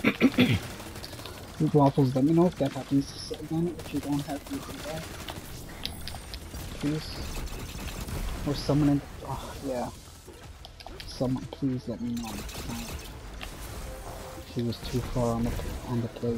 Waffles, let me know if that happens again, if you don't have anything there. Please. Or someone in the... Oh, yeah. Someone, please let me know. She was too far on the plate.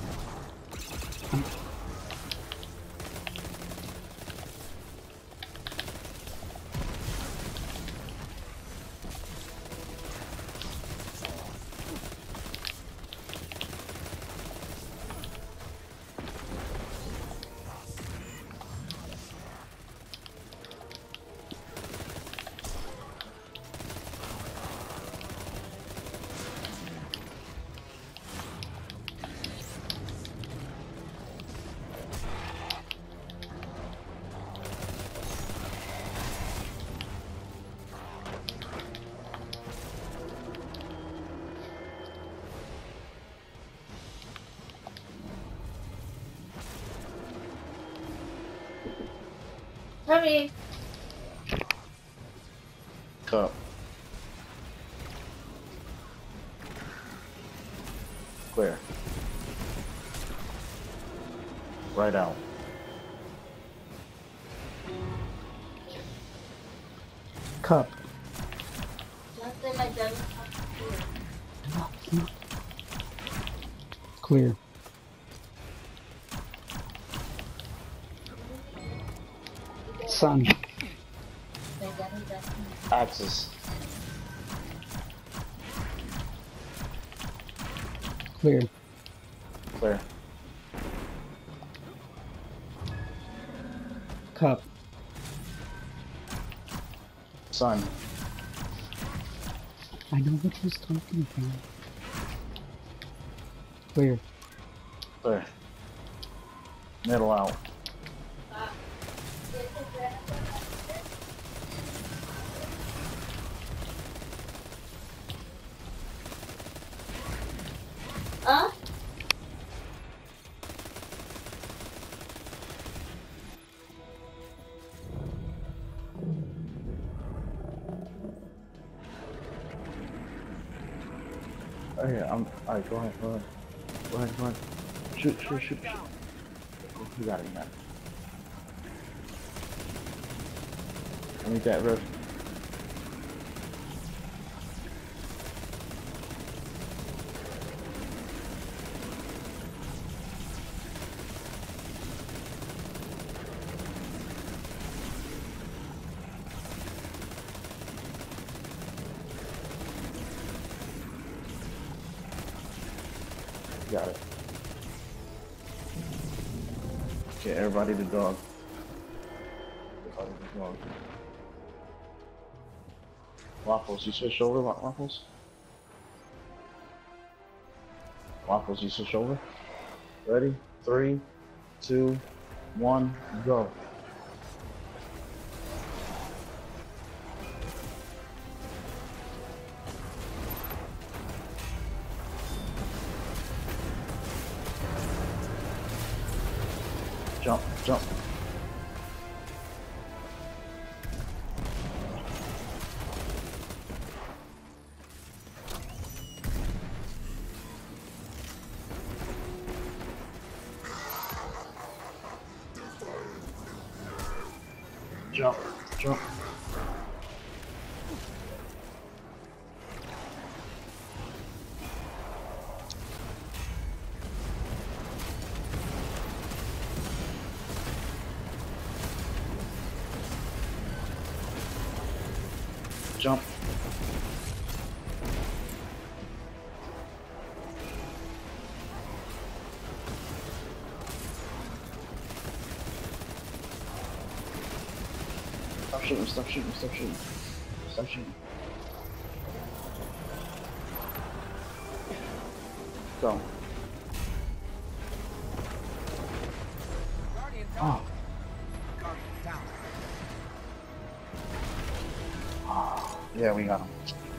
Hurry! Cup. Clear. Right out. Cup. Nothing like that. Clear. Sun. Axis. Clear. Clear. Cup. Sun. I know what she's talking about. Clear. Clear. Middle out. Huh? Oh yeah, alright, go ahead, go ahead. Go ahead, go ahead. Shoot, shoot, shoot, shoot. You got it, you got it. I need that rift. Got it. Okay, everybody the dog. Everybody the dog. Waffles, you switch over, Waffles? Waffles, you switch over? Ready? 3, 2, 1, go. Jump, jump. Jump, jump. Jump. Stop shooting, stop shooting, stop shooting. Stop shooting. Go. Oh. Oh. Yeah, we got him.